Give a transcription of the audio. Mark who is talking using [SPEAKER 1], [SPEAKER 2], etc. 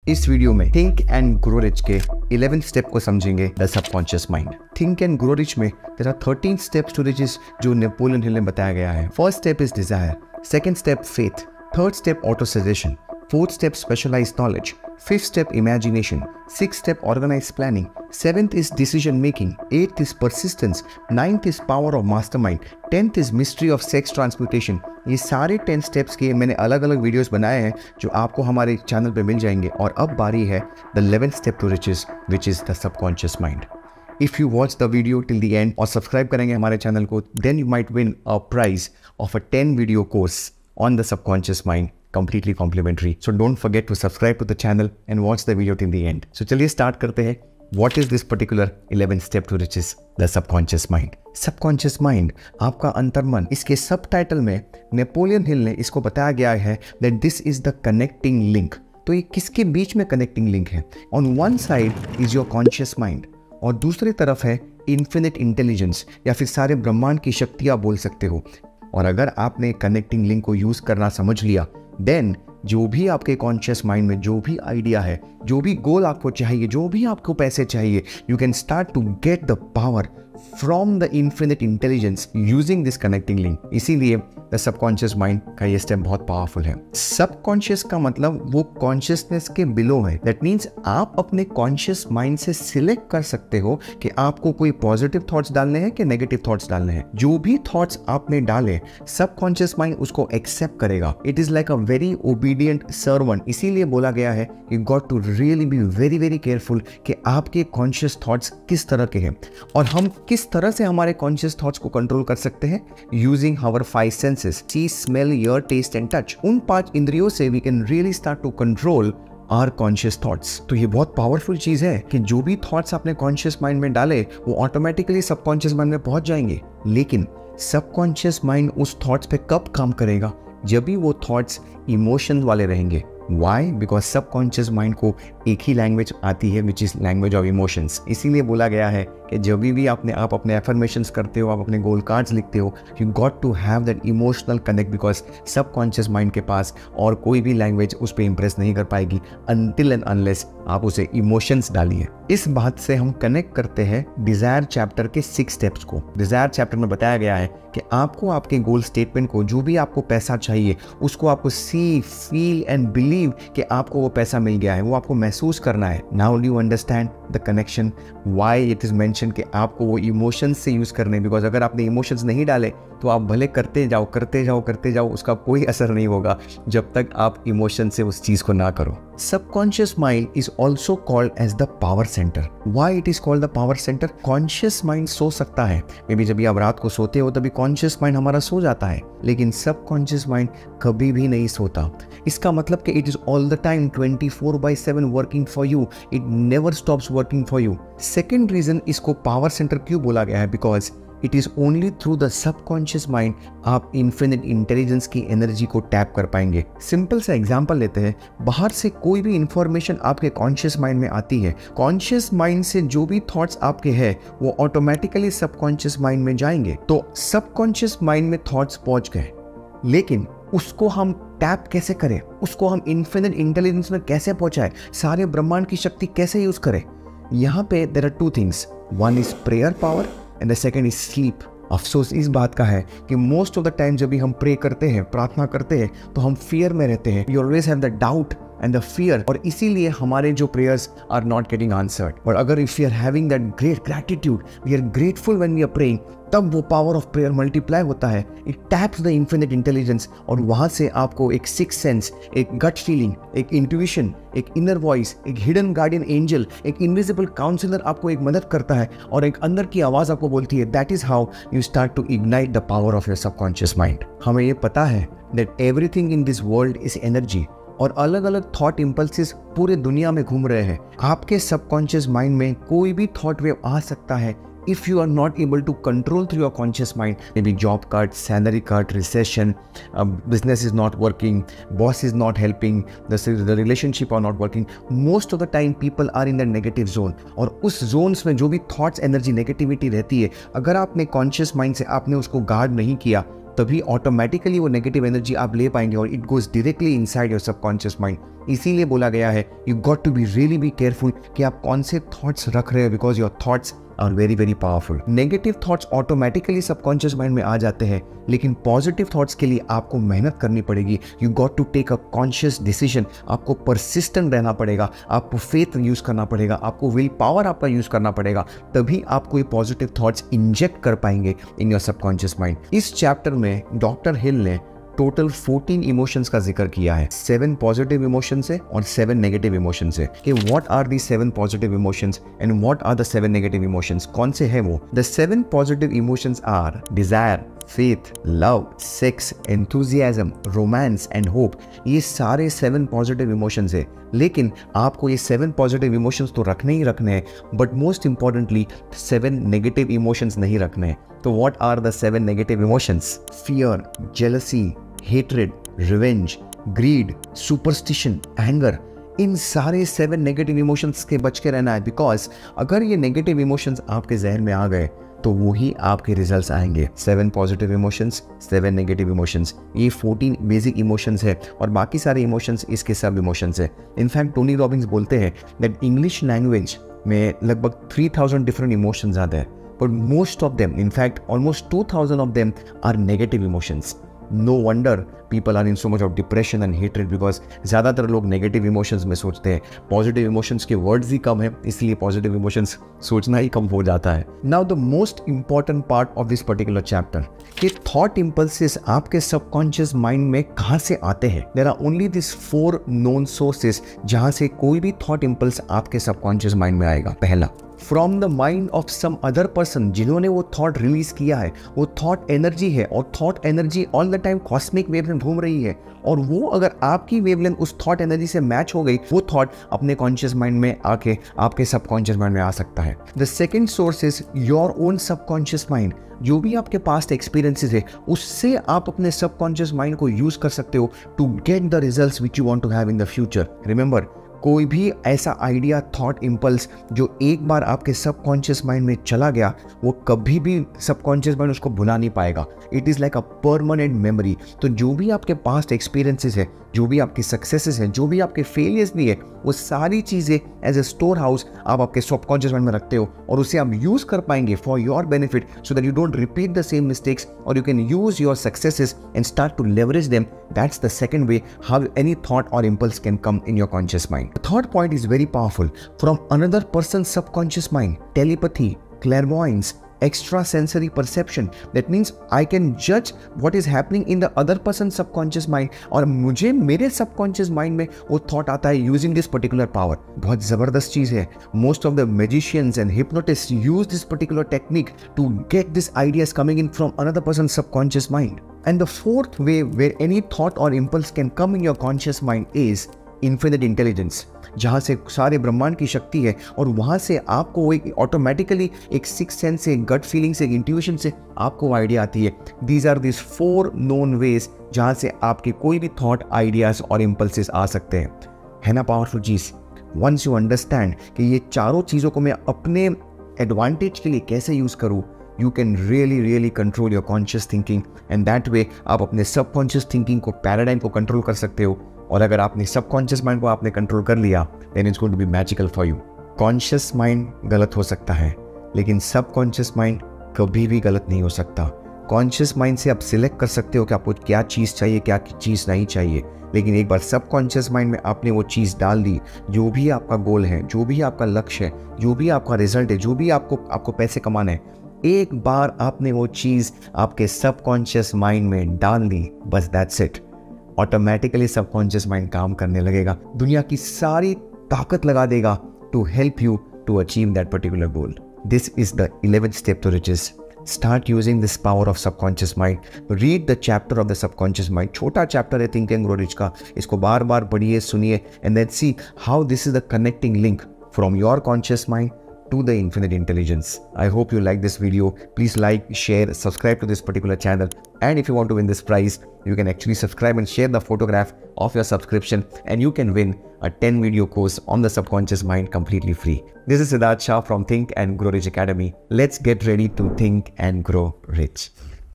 [SPEAKER 1] इस वीडियो में think and grow rich के 11 स्टेप को समझेंगे the subconscious mind. Think and grow rich में there are 13 steps to riches जो नेपोलियन हिल ने बताया गया है। First step is desire, second step faith, third step autosuggestion, fourth step specialised knowledge, fifth step imagination, sixth step organized planning, seventh is decision making, eighth is persistence, ninth is power of mastermind, 10th is mystery of sex transmutation। ये सारे 10 steps के मैंने अलग अलग videos बनाए हैं जो आपको हमारे चैनल पे मिल जाएंगे। और अब बारी है the 11th step to riches which is the subconscious mind. If you watch the video till the end और सब्सक्राइब करेंगे हमारे चैनल को, then you might win a prize of a 10 video course on the subconscious mind, completely complimentary. So don't forget to subscribe to the channel and watch the video till the end. So चलिए start करते हैं। What is this particular 11th step to riches? The subconscious mind. Subconscious mind, आपका अंतर्मन। इसके subtitle में Napoleon Hill ने इसको बताया गया है that this is the connecting link। तो ये किसके बीच में कनेक्टिंग लिंक है? On one side is your conscious mind और दूसरी तरफ है infinite intelligence या फिर सारे ब्रह्मांड की शक्ति आप बोल सकते हो। और अगर आपने कनेक्टिंग लिंक को यूज करना समझ लिया, देन जो भी आपके कॉन्शियस माइंड में जो भी आइडिया है, जो भी गोल आपको चाहिए, जो भी आपको पैसे चाहिए, you can start to get the power from the infinite intelligence using this connecting link. इसीलिए द सबकॉन्शियस माइंड का ये स्टेप बहुत पावरफुल है। सबकॉन्शियस का मतलब वो कॉन्शियसनेस के बिलो है। दैट मीन्स आप अपने कॉन्शियस माइंड से सिलेक्ट कर सकते हो कि आपको कोई पॉजिटिव थॉट्स डालने हैं कि नेगेटिव थॉट्स डालने हैं। जो भी थॉट्स आपने डाले, सबकॉन्शियस माइंड उसको एक्सेप्ट करेगा। It is like a very obedient servant. इसीलिए बोला गया है you got to really be very very careful कि आपके कॉन्शियस थॉट्स किस तरह के हैं और हम किस तरह से हमारे कॉन्शियस थॉट्स को कंट्रोल कर सकते हैं using our 5 senses, see, smell, hear, taste and touch. उन 5 इंद्रियों से we can really start to control our conscious thoughts. तो ये बहुत पावरफुल चीज है कि जो भी थॉट्स आपने कॉन्शियस माइंड में डाले वो ऑटोमेटिकली सबकॉन्शियस माइंड में पहुंच जाएंगे। लेकिन सबकॉन्शियस माइंड उस थॉट्स पे कब काम करेगा? जब भी वो थॉट्स इमोशन वाले रहेंगे। Why? Because सबकॉन्शियस माइंड को एक ही लैंग्वेज आती है which is language of emotions. इसीलिए बोला गया है कि जब भी आप अपने एफर्मेशंस करते हो, आप अपने गोल कार्ड्स लिखते हो, you got to have that emotional connect because subconscious mind के पास और कोई भी लैंग्वेज उस पर इंप्रेस नहीं कर पाएगी अनटिल एंड अनलेस आप उसे इमोशंस डालिए। इस बात से हम कनेक्ट करते हैं डिजायर चैप्टर के 6 स्टेप्स को। डिजायर चैप्टर में बताया गया है कि आपको आपके गोल स्टेटमेंट को, जो भी आपको पैसा चाहिए, उसको आपको सी, फील एंड बिलीव कि आपको वो पैसा मिल गया है, वो आपको महसूस करना है। Now do you understand the connection why it is mention कि आपको वो इमोशंस से यूज करने। बिकॉज अगर आपने इमोशंस नहीं डाले तो आप भले करते जाओ, उसका कोई असर नहीं होगा जब तक आप इमोशन से उस चीज को ना करो। Subconscious mind is also called as the power center. Why it is called the power center? Conscious mind सो सकता है, मे बी जब आप रात को सोते हो तभी कॉन्शियस माइंड हमारा सो जाता है, लेकिन सबकॉन्शियस माइंड कभी भी नहीं सोता। इसका मतलब कि it is all the time 24/7 working for you, it never stops working for you. Second reason इसको पावर सेंटर क्यों बोला गया है? Because it is only through the subconscious mind आप इन्फिनिट इंटेलिजेंस की एनर्जी को टैप कर पाएंगे। सिंपल सा एग्जांपल लेते हैं। बाहर से कोई भी इंफॉर्मेशन आपके कॉन्शियस माइंड में आती है, कॉन्शियस माइंड से जो भी थॉट्स आपके हैं वो ऑटोमेटिकली सबकॉन्शियस माइंड में जाएंगे। तो सबकॉन्शियस माइंड में थॉट्स पहुंच गए, लेकिन उसको हम टैप कैसे करें, उसको हम इन्फिनिट इंटेलिजेंस में कैसे पहुंचाएं, सारे ब्रह्मांड की शक्ति कैसे यूज करें? यहाँ पे there are 2 things, one is prayer power and the second is sleep. अफसोस इस बात का है कि मोस्ट ऑफ द टाइम जब भी हम प्रे करते हैं, प्रार्थना करते हैं, तो हम फियर में रहते हैं। We always have the doubt and the fear, और इसीलिए हमारे जो prayers are not getting answered. और अगर if we are having that great gratitude, we are grateful when we are praying, तब वो पावर ऑफ प्रेयर मल्टीप्लाई होता है। It taps the infinite intelligence और वहां से आपको एक सिक्स सेंस, एक गट फीलिंग, एक इंट्यूशन, एक इनर वॉइस, एक हिडन गार्डियन एंजल, एक इनविजिबल काउंसलर आपको एक मदद करता है और एक अंदर की आवाज आपको बोलती है। That is how you start to ignite the power of your subconscious mind. हमें ये पता है that everything in this world is energy और अलग अलग थॉट इंपल्सेस पूरे दुनिया में घूम रहे हैं। आपके सबकॉन्शियस माइंड में कोई भी थॉट वेव आ सकता है if you are not able to control through your conscious mind, maybe job cut, salary cut, recession, business is not working, boss is not helping, the relationship are not working. Most of the time people are in the negative zone और उस zones में जो भी thoughts, energy, negativity रहती है, अगर आपने conscious mind से आपने उसको guard नहीं किया तभी ऑटोमेटिकली वो नेगेटिव एनर्जी आप ले पाएंगे और it goes directly inside your subconscious mind. इसीलिए बोला गया है you got to be really be careful कि आप कौन से थॉट्स रख रहे हो, because your thoughts are very very powerful. Negative thoughts automatically subconscious mind में आ जाते हैं, लेकिन पॉजिटिव थॉट्स के लिए आपको मेहनत करनी पड़ेगी। You got to take a conscious decision, आपको परसिस्टेंट रहना पड़ेगा, आपको फेथ यूज करना पड़ेगा, आपको विल पावर आपका यूज करना पड़ेगा, तभी आपको ये पॉजिटिव थॉट्स इंजेक्ट कर पाएंगे इन योर सबकॉन्शियस माइंड। इस चैप्टर में डॉक्टर हिल ने टोटल 14 इमोशंस का जिक्र किया है। 7 पॉजिटिव इमोशंस है और 7 नेगेटिव इमोशंस है कि what are the 7 positive emotions and what are the 7 negative emotions, कौन से हैं वो। The 7 positive emotions are desire, faith, love, sex, enthusiasm, romance and hope. ये सारे 7 पॉजिटिव इमोशंस है, लेकिन आपको ये 7 पॉजिटिव इमोशंस तो रखने ही रखने हैं, but most importantly 7 negative emotions नहीं रखने हैं। तो what are the 7 negative emotions? Fear, jealousy, hatred, revenge, greed, superstition, anger. इन सारे 7 नेगेटिव इमोशंस के बच के रहना है, बिकॉज अगर ये नेगेटिव इमोशंस आपके जहन में आ गए तो वही आपके रिजल्ट्स आएंगे। 7 पॉजिटिव इमोशंस, 7 नेगेटिव इमोशंस, ये 14 बेसिक इमोशंस है और बाकी सारे इमोशंस इसके सब इमोशंस है। इनफैक्ट टोनी रॉबिन्स बोलते हैं दैट इंग्लिश लैंग्वेज में लगभग 3000 डिफरेंट इमोशंस आते हैं, but most of them, in fact almost 2000 of them are negative emotions. No wonder people are in so much of depression and hatred, because ज़्यादातर लोग negative emotions में सोचते हैं। पॉजिटिव इमोशंस के वर्ड्स ही कम है, इसलिए पॉजिटिव इमोशंस सोचना ही कम हो जाता है। Now the most important part of this particular chapter कि थॉट इम्पल्सेस आपके सबकॉन्शियस माइंड में कहाँ से आते हैं। There are only this 4 known sources जहाँ से कोई भी थॉट इम्पल्स आपके सबकॉन्शियस माइंड में आएगा। पहला, from the mind of some other person, जिन्होंने वो थॉट रिलीज किया है। वो थॉट एनर्जी है और thought energy all the time cosmic wavelength घूम रही है, और वो अगर आपकी वेवलेंथ उस थॉट एनर्जी से मैच हो गई, वो थॉट अपने कॉन्शियस माइंड में आके आपके सबकॉन्शियस माइंड में आ सकता है। The second source is your own subconscious mind. जो भी आपके पास्ट एक्सपीरियंसेस है, उससे आप अपने सबकॉन्शियस माइंड को यूज कर सकते हो to get the results which you want to have in the future. Remember, कोई भी ऐसा आइडिया, थॉट, इम्पल्स जो एक बार आपके सबकॉन्शियस माइंड में चला गया, वो कभी भी सबकॉन्शियस माइंड उसको भुला नहीं पाएगा। It is like a permanent memory. तो जो भी आपके पास्ट एक्सपीरियंसेस है, जो भी आपकी सक्सेसेस हैं, जो भी आपके फेलियर्स भी है, वो सारी चीज़ें एज ए स्टोर हाउस आप आपके सबकॉन्शियस माइंड में रखते हो, और उसे आप यूज़ कर पाएंगे for your benefit, so that you don't repeat the same mistakes, और you can use your successes and start to leverage them. That's the second way how any thought or impulse can come in your conscious mind. The third point is very powerful. From another person's subconscious mind, telepathy, clairvoyance, extrasensory perception. That means I can judge what is happening in the other person's subconscious mind, और मुझे मेरे subconscious mind में वो thought आता है using this particular power. बहुत ज़बरदस्त चीज़ है. Most of the magicians and hypnotists use this particular technique to get these ideas coming in from another person's subconscious mind. And the fourth way where any thought or impulse can come in your conscious mind is infinite intelligence, जहाँ से सारे ब्रह्मांड की शक्ति है, और वहाँ से आपको एक ऑटोमेटिकली एक सिक्स सेंस से, गट फीलिंग से, इंट्यूशन से आपको आइडिया आती है। These are this 4 known ways जहाँ से आपके कोई भी थॉट, आइडियाज और इम्पल्सेस आ सकते हैं। है ना पावरफुल चीज़? वंस यू अंडरस्टैंड कि ये चारों चीज़ों को मैं अपने एडवांटेज के लिए कैसे यूज़ करूँ, you can really control your conscious thinking, and that way आप अपने subconscious thinking को, paradigm को control कर सकते हो। और अगर आपने subconscious mind को आपने control कर लिया, then it's going to be magical for you. Conscious mind गलत हो सकता है, लेकिन subconscious mind कभी भी गलत नहीं हो सकता। Conscious mind से आप select कर सकते हो कि आपको क्या चीज़ चाहिए, क्या चीज़ नहीं चाहिए, लेकिन एक बार सबकॉन्शियस माइंड में आपने वो चीज़ डाल दी, जो भी आपका गोल है, जो भी आपका लक्ष्य है, जो भी आपका रिजल्ट है, जो भी आपको पैसे कमाना है, एक बार आपने वो चीज़ आपके सबकॉन्शियस माइंड में डाल दी, बस that's it. Automatically subconscious mind काम करने लगेगा, दुनिया की सारी ताकत लगा देगा to help you to achieve that particular goal. This is the 11th step to riches. Start using this power of subconscious mind. Read the chapter of the subconscious mind. छोटा चैप्टर है Think and Grow Rich का, इसको बार बार पढ़िए, सुनिए, and then see how this is the connecting link from your conscious mind to the infinite intelligence. I hope you like this video. Please like, share, subscribe to this particular channel, and if you want to win this prize, you can actually subscribe and share the photograph of your subscription, and you can win a 10 video course on the subconscious mind completely free. This is Siddharth Shah from Think and Grow Rich Academy. Let's get ready to think and grow rich.